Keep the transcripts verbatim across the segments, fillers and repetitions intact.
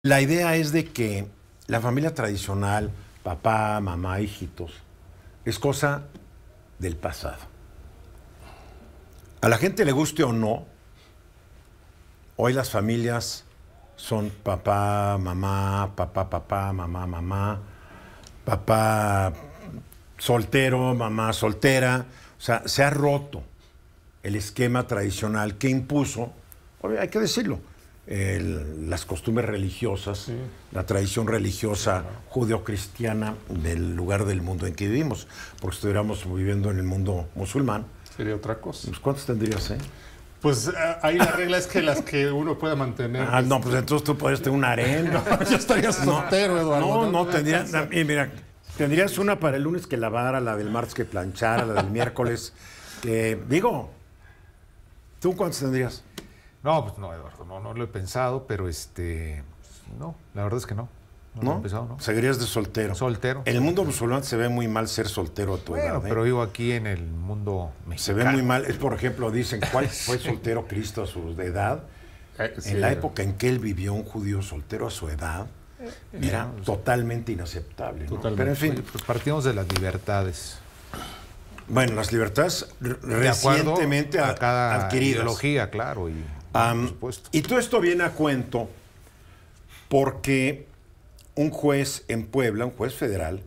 La idea es de que la familia tradicional, papá, mamá, hijitos, es cosa del pasado. A la gente le guste o no, hoy las familias son papá, mamá, papá, papá, mamá, mamá, papá soltero, mamá soltera. O sea, se ha roto el esquema tradicional que impuso, hay que decirlo, el, las costumbres religiosas, sí. La tradición religiosa sí, claro. Judeocristiana del lugar del mundo en que vivimos. Porque si estuviéramos viviendo en el mundo musulmán, sería otra cosa. Pues, ¿cuántos tendrías, eh? Pues uh, ahí la regla es que las que uno pueda mantener. Ah, no, pues entonces tú podrías tener un harén. No, yo estaría soltero, no, Eduardo. No, no, no tendrías. Y mira, tendrías una para el lunes que lavara, la del martes que planchara, la del miércoles. Que, digo, ¿tú cuántos tendrías? No, pues no, Eduardo, no, no lo he pensado, pero este, no, la verdad es que no. No, ¿No? lo he pensado, ¿no? Seguirías de soltero. Soltero. En el mundo musulmán se ve muy mal ser soltero a tu bueno, edad. ¿eh? Pero vivo aquí en el mundo mexicano. Se ve muy mal. Es, por ejemplo, dicen, ¿cuál fue soltero Cristo a su edad? Eh, sí, en la época en que él vivió, un judío soltero a su edad, eh, era no, totalmente inaceptable. ¿no? Totalmente. Pero en fin. Oye, pues partimos de las libertades. Bueno, las libertades recientemente a cada adquiridas. Ideología, claro, y um, por supuesto. Y todo esto viene a cuento porque un juez en Puebla, un juez federal,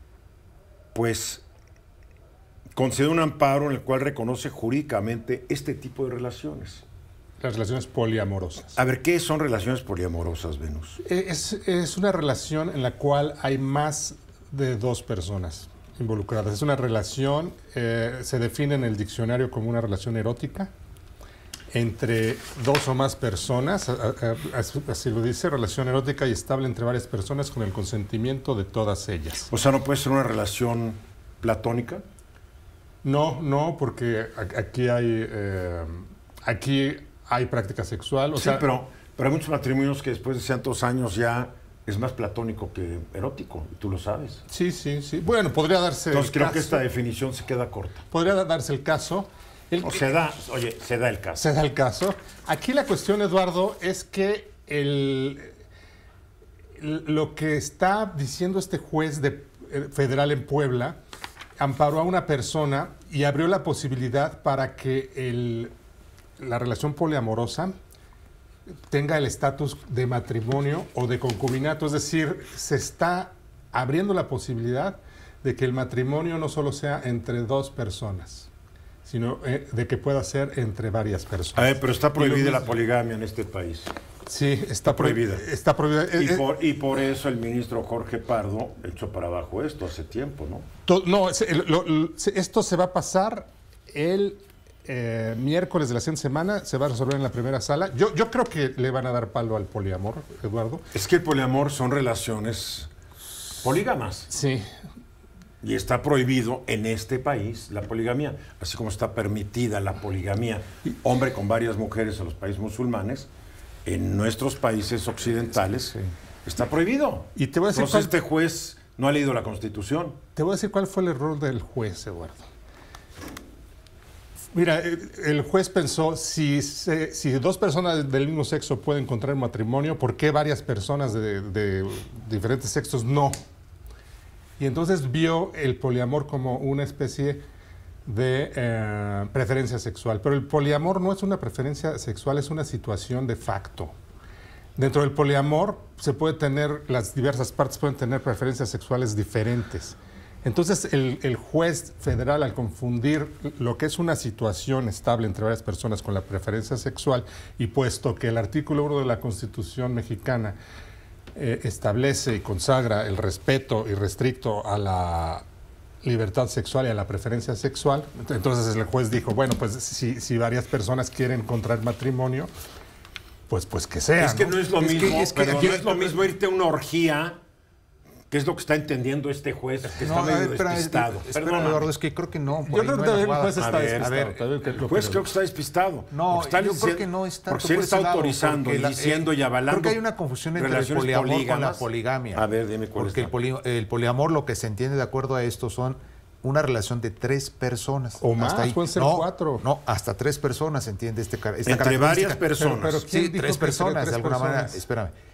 pues concede un amparo en el cual reconoce jurídicamente este tipo de relaciones. Las relaciones poliamorosas. A ver, ¿qué son relaciones poliamorosas, Venus? Es, es una relación en la cual hay más de dos personas involucradas. Es una relación, eh, se define en el diccionario como una relación erótica entre dos o más personas, así lo dice, relación erótica y estable entre varias personas con el consentimiento de todas ellas. O sea, ¿no puede ser una relación platónica? No, no, porque aquí hay, eh, aquí hay práctica sexual. O sí, sea, pero, pero hay muchos matrimonios que después de cientos años ya es más platónico que erótico, tú lo sabes. Sí, sí, sí. Bueno, podría darse Entonces el creo caso. que esta definición se queda corta. Podría darse el caso. El, o se da, oye, se da el caso. Se da el caso. Aquí la cuestión, Eduardo, es que el, lo que está diciendo este juez de, eh, federal en Puebla amparó a una persona y abrió la posibilidad para que el, la relación poliamorosa tenga el estatus de matrimonio o de concubinato. Es decir, se está abriendo la posibilidad de que el matrimonio no solo sea entre dos personas, sino eh, de que pueda ser entre varias personas. A ver, pero está prohibida la poligamia en este país. Sí, está, está prohibida. Está prohibida. Y, eh, por, y por eso el ministro Jorge Pardo echó para abajo esto hace tiempo, ¿no? To, no, lo, lo, esto se va a pasar el eh, miércoles de la siguiente semana, se va a resolver en la primera sala. Yo, yo creo que le van a dar palo al poliamor, Eduardo. Es que el poliamor son relaciones polígamas. Sí. Y está prohibido en este país la poligamia, así como está permitida la poligamia hombre con varias mujeres en los países musulmanes, en nuestros países occidentales sí. Está prohibido. Y te voy a decir Entonces cuál, este juez no ha leído la Constitución. Te voy a decir cuál fue el error del juez, Eduardo. Mira, el juez pensó, si, se, si dos personas del mismo sexo pueden contraer matrimonio, ¿por qué varias personas de, de diferentes sexos no? Y entonces vio el poliamor como una especie de eh, preferencia sexual. Pero el poliamor no es una preferencia sexual, es una situación de facto. Dentro del poliamor se puede tener, las diversas partes pueden tener preferencias sexuales diferentes. Entonces el, el juez federal, al confundir lo que es una situación estable entre varias personas con la preferencia sexual, y puesto que el artículo uno de la Constitución mexicana Eh, establece y consagra el respeto irrestricto a la libertad sexual y a la preferencia sexual, entonces el juez dijo, bueno, pues si, si varias personas quieren contraer matrimonio, pues, pues que sea. Es que no, no es lo es mismo, que, es que, pero aquí, no es lo mismo irte a una orgía, que es lo que está entendiendo este juez, que está no, medio ver, espera, despistado. Espera, Eduardo, es que creo que no. Yo creo no que el juez juez está a ver, despistado. A ver, el juez creo que está despistado. No, está yo diciendo, creo que no está. Porque si él está autorizando y la, diciendo y avalando. Creo que hay una confusión entre el poliamor polígamas. con la poligamia. A ver, dime cuál Porque el, poli, el poliamor, lo que se entiende de acuerdo a esto, son una relación de tres personas. O más, hasta ahí. pueden ser no, cuatro. No, hasta tres personas, entiende este, esta Entre varias personas. Pero, pero sí, tres personas, tres de alguna personas? manera. Espérame.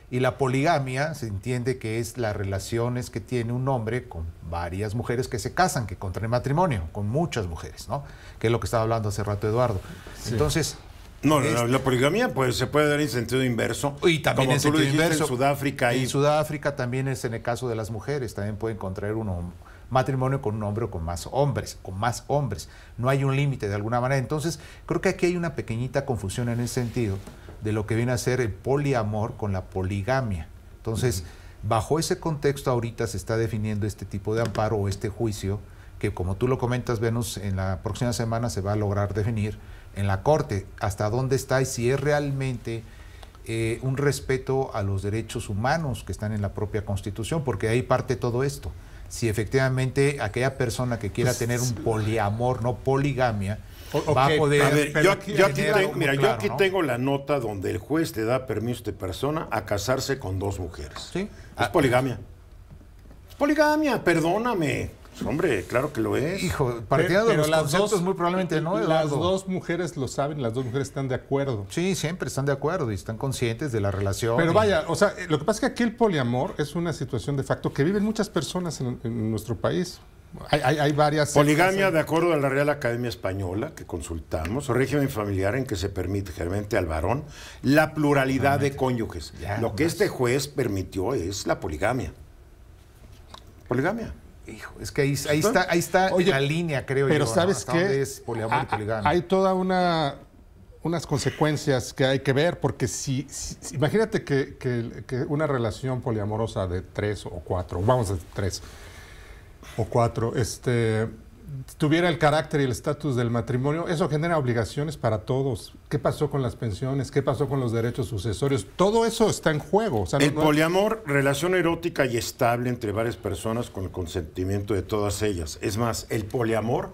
Y la poligamia se entiende que es las relaciones que tiene un hombre con varias mujeres que se casan, que contraen matrimonio, con muchas mujeres, ¿no? Que es lo que estaba hablando hace rato Eduardo. Sí. Entonces... No, la, la poligamia pues, se puede dar en sentido inverso. Y también como en tú sentido lo dijiste, inverso. En Sudáfrica. En y... Sudáfrica también es en el caso de las mujeres. También pueden contraer un matrimonio con un hombre o con más hombres. Con más hombres. No hay un límite de alguna manera. Entonces, creo que aquí hay una pequeñita confusión en ese sentido de lo que viene a ser el poliamor con la poligamia. Entonces, uh-huh. bajo ese contexto ahorita se está definiendo este tipo de amparo o este juicio que, como tú lo comentas, Venus, en la próxima semana se va a lograr definir en la Corte hasta dónde está y si es realmente eh, un respeto a los derechos humanos que están en la propia Constitución, porque ahí parte todo esto. Si efectivamente aquella persona que quiera pues, tener un poliamor, no poligamia, okay, va a poder... A ver, yo aquí, yo aquí tengo, mira, claro, yo aquí ¿no? tengo la nota donde el juez le da permiso a esta persona a casarse con dos mujeres. ¿Sí? Es ah, poligamia. Es poligamia, perdóname. Hombre, claro que lo es. Hijo, partiendo de los conceptos, dos, muy probablemente no, Eduardo. Las dos mujeres lo saben, las dos mujeres están de acuerdo. Sí, siempre están de acuerdo y están conscientes de la relación. Pero y... vaya, o sea, lo que pasa es que aquí el poliamor es una situación de facto que viven muchas personas en, en nuestro país. Hay, hay, hay varias... Poligamia, sectas, de acuerdo a la Real Academia Española, que consultamos, régimen familiar en que se permite generalmente al varón la pluralidad de cónyuges. Ya, lo que más. Este juez permitió es la poligamia. Poligamia. Hijo, es que ahí, ahí está, ahí está Oye, la línea, creo pero yo. Pero ¿sabes ¿no? qué? Es poliamor y poligamia. Hay toda una unas consecuencias que hay que ver, porque si, si imagínate que, que, que una relación poliamorosa de tres o cuatro, vamos a tres o cuatro, este, tuviera el carácter y el estatus del matrimonio, eso genera obligaciones para todos. ¿Qué pasó con las pensiones? ¿Qué pasó con los derechos sucesorios? Todo eso está en juego. O sea, el no, poliamor, relación erótica y estable entre varias personas con el consentimiento de todas ellas. Es más, el poliamor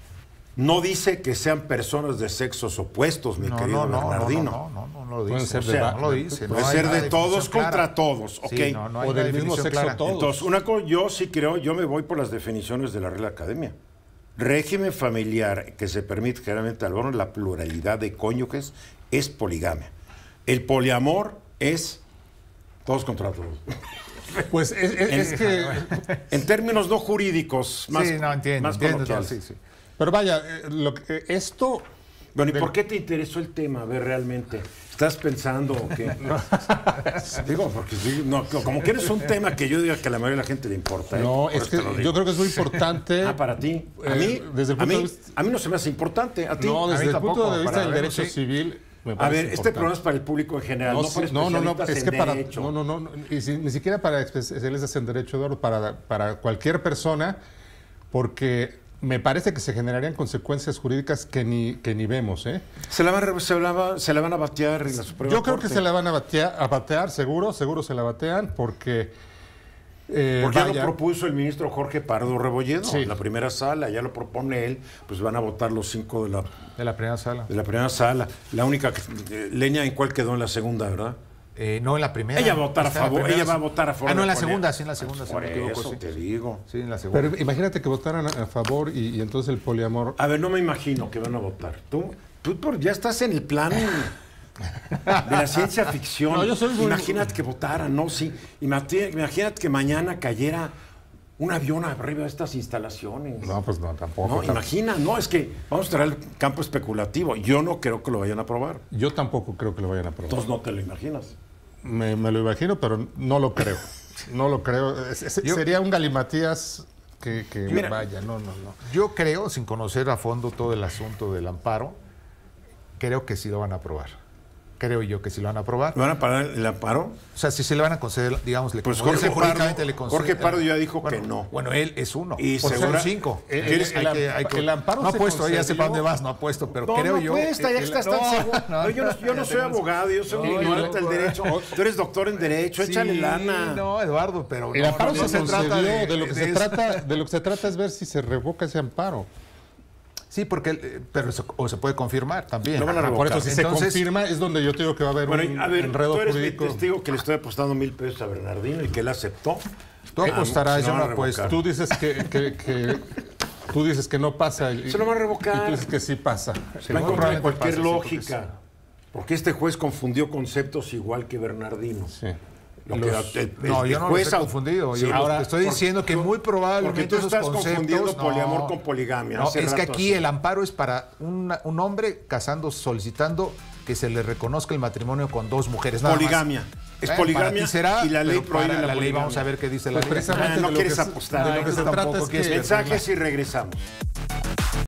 no dice que sean personas de sexos opuestos, mi no, querido no, Bernardino. No, no, no, no, no lo dice. Ser o sea, de, no lo dice. Puede no ser de todos clara. contra todos, ¿ok? Sí, no, no o del mismo sexo clara. todos. Entonces, una cosa, yo sí creo, yo me voy por las definiciones de la Real Academia. Régimen familiar que se permite generalmente al varón la pluralidad de cónyuges es poligamia. El poliamor es todos contra todos. Pues es, es, en, es que... En términos no jurídicos, más, sí, no, entiendo, más entiendo, coloquiales. No, sí, sí. Pero vaya, lo que, esto... Bueno, ¿y de... por qué te interesó el tema? A ver, realmente. ¿Estás pensando que...? No. Digo, porque no, como que eres un tema que yo diga que a la mayoría de la gente le importa. No, ¿eh? es que yo creo que es muy importante... Ah, para ti. A mí, eh, desde el punto a, mí de vista... a mí no se me hace importante. ¿A ti? No, desde a mí el tampoco, punto de vista del derecho sí. civil... Me a ver, este importante. Programa es para el público en general, no, no para no, no, no, es que para, derecho. no, no, no, y si, ni siquiera para especialistas en derecho, Eduardo, para, para cualquier persona, porque me parece que se generarían consecuencias jurídicas que ni, que ni vemos, ¿eh? Se la, van, se, la, se la van a batear en la Suprema Yo creo Corte. que se la van a batear, a batear, seguro, seguro se la batean, porque... Eh, Porque ya lo propuso el ministro Jorge Pardo Rebolledo sí. en la primera sala, ya lo propone él, pues van a votar los cinco de la, de la primera sala. De la primera sala. La única que, eh, leña en cuál quedó en la segunda, ¿verdad? Eh, no, en la primera. Ella va a votar a favor, ella va a votar a favor. Ah, no, en la de segunda, sí, en la segunda. Pues por si no eso sí. te digo. Sí, en la segunda. Pero imagínate que votaran a, a favor y, y entonces el poliamor... A ver, no me imagino que van a votar. Tú, tú por, ya estás en el plan... de la ciencia ficción. No, yo soy muy... Imagínate que votaran, ¿no? Sí. Imagínate que mañana cayera un avión arriba de estas instalaciones. No, pues no, tampoco. No, tampoco. imagina, no, es que vamos a traer el campo especulativo. Yo no creo que lo vayan a aprobar. Yo tampoco creo que lo vayan a aprobar. Entonces no te lo imaginas. Me, me lo imagino, pero no lo creo. No lo creo. Es, es, yo, sería un galimatías que, que mira, vaya, no, no, no. Yo creo, sin conocer a fondo todo el asunto del amparo, creo que sí lo van a aprobar. Creo yo que sí lo van a aprobar. ¿Me van a parar el amparo? O sea, si se le van a conceder, digamos, le pues Jorge Pardo, le concede, Jorge Pardo ya dijo bueno, que no. Bueno, él es uno. Y por segura, son cinco. El, el, el, hay que, hay que, el amparo no ha se puesto, concedió. ya sé para dónde vas, no ha puesto, pero no, creo no yo... Apuesta, ya el, estás no, tan seguro. no, no, yo no, yo no soy abogado, yo soy un ignorante del derecho. Tú eres doctor en derecho, sí, échale lana. No, Eduardo, pero... El no, amparo no, se no concedió, se trata de, de, lo que de se trata, de lo que se trata es ver si se revoca ese amparo. Sí, porque pero se, o se puede confirmar también. Lo van a revocar. Por eso, si Entonces, se confirma, es donde yo te digo que va a haber bueno, un a ver, enredo tú eres jurídico. Mi testigo que le estoy apostando mil pesos a Bernardino y que él aceptó. Tú apostarás, yo no apuesto. Tú dices que, que, que, tú dices que no pasa. Y, se lo van a revocar. Y tú dices que sí pasa. Se va a encontrar cualquier pasa, lógica. Sí, porque este juez confundió conceptos igual que Bernardino. Sí. Lo Los- que, el- No, el yo no juez los he au- confundido. Sí, Yo ahora, te estoy por- diciendo que muy probablemente porque tú esos estás conceptos, confundiendo no, poliamor con poligamia. No, Hace es que rato aquí así. el amparo es para una- un hombre casando, solicitando que se le reconozca el matrimonio con dos mujeres. Nada más. Poligamia. Es Bueno, poligamia para ti será, y la ley pero prohíbe para la la ley poligamia. vamos a ver qué dice la Pues ley. precisamente Ah, no de lo quieres que se- apostar. de lo que Ay, se tampoco trata es quieres que Mensajes y regresamos.